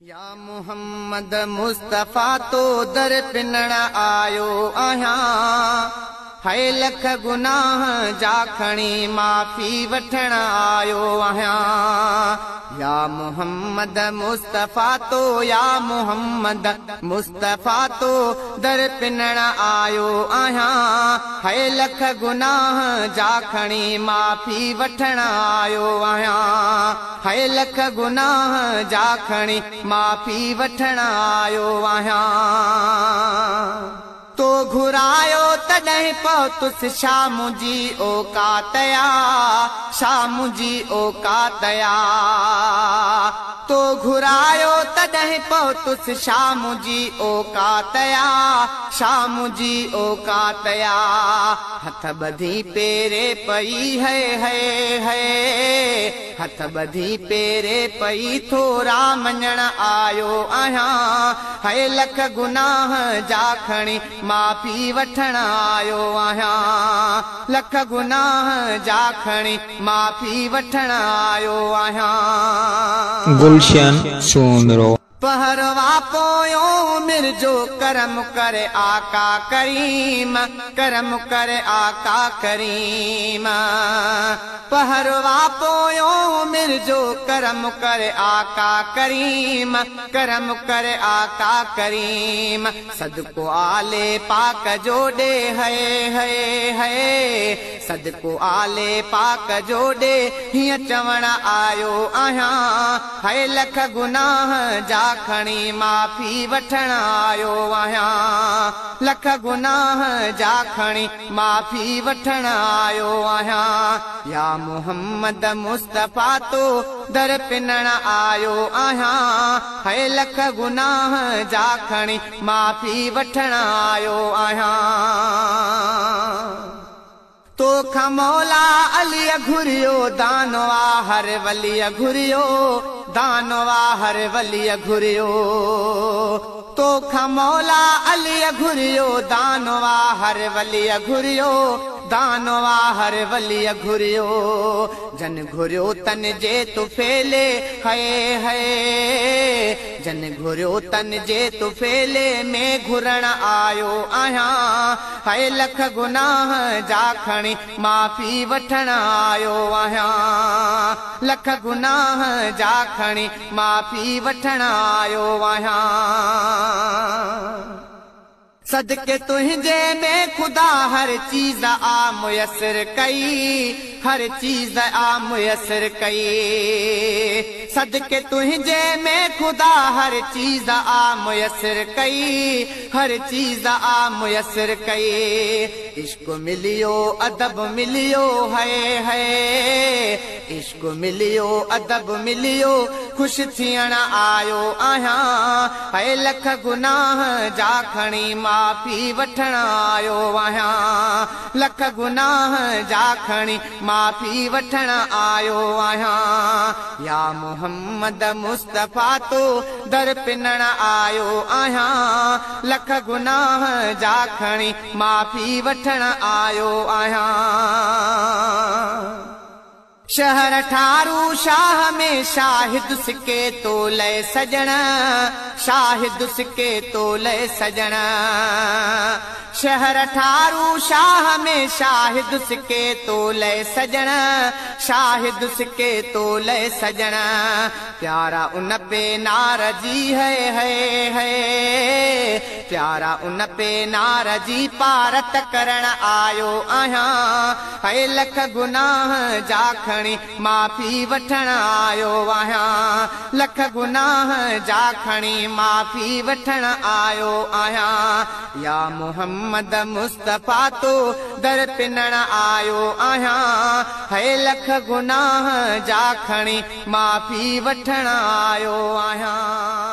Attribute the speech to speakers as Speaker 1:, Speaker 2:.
Speaker 1: या मोहम्मद मुस्तफा तो दर पिनण आयो आहियां, है लख गुनाह जा खणी माफ़ी वठण आयो आहियां। या मोहम्मद मुस्तफा तो, या मोहम्मद मुस्तफा तो दर पिनण आयो आहियां, है लख गुनाह जा खणी माफ़ी वठण आयो आहियां, है लख गुनाह जा खणी माफ़ी वठण आयो आहियां। तो घुरायो तॾहिं पहुतुसि शाम जी औकातया, शाम जी औकातया। तो घुरायो तॾहिं पहुतुसि शाम जी औकातया, शाम जी औकातया। हथ ॿधी पेरे पई है, हथ ॿधी पेरे पई थोरा मञण आयो आहियां, है लख गुनाह जा खणी माफ़ी वठण आयो आहियां, लख गुनाह जा खणी माफ़ी वठण आयो आहियां।
Speaker 2: गुलशन सोनरो
Speaker 1: पहरवा पोयो मिर्जो करम करे आका करीम, करम करे आका करीम। पहरवा पोयो मिर्जो करम करे आका करीम, करम करे आका करीम। सदको आले पाक जोड़े है, सदको आले पाक जोड़े हिय चवण आयो आहियां, है लख गुनाह जा खणी माफ़ी वठण आयो आहियां, लख गुनाह जा खणी माफ़ी वठण आयो आहियां। या मोहम्मद मुस्तफा तो दर पिनण आयो आहियां, है लख गुनाह जा खणी माफ़ी वठण आयो आहियां। तो खमौला अली घुरियो दानवा हर वली घुरियो, दानवा हर वली घुरियो। तो खमौला अली घुरियो दानवा हर वली घुरियो, दानवा हर वली घुरियो। जन घुरियो तन जे तु फेले है, जन घुरियो तन जे तु फेले में घुरण आयो आहियां, है लख गुनाह जा खणी माफ़ी वठण आयो आहियां, लख गुनाह जा खणी माफ़ी वठण आयो आहियां। सदके तुंहिंजे में खुदा हर चीज़ आ मुयसर कई, हर चीज़ आ मुयसर कई। सदके तुंहिंजे में खुदा हर चीज़ आ मुयसर कई, हर चीज़ आ मुयसर कई। इश्क मिलियो अदब मिलियो है, इश्क मिलियो अदब मिलियो खुश थियण आयो आहियां, है लख गुनाह जा खणी माफ़ी वठण आयो आहियां, लख गुनाह जा खणी माफ़ी वठण आयो आहियां। या मोहम्मद मुस्तफा तो दर पिनण आयो आहियां, लख गुनाह जा खणी माफ़ी वठण आयो आहियां। शहर ठारू शाह में शाहिद सिके तो लय सजण, शाहिद सिके तो लय सजण। शहर ठारू शाह में शाहिद सिके तो लय सजण, शाहिद सिके तो लय सजण। प्यारा उन पे नारजी है, प्यारा उन पे नारजी पारत करण आयो आहियां, है लख गुनाह जा खणी माफ़ी वठण आयो आहियां, लख गुनाह जा खणी माफ़ी वठण आयो आहियां। या मोहम्मद मुस्तफा तो दर पिनण आयो आहियां, है लख गुनाह जा खणी माफ़ी वठण आयो आहियां।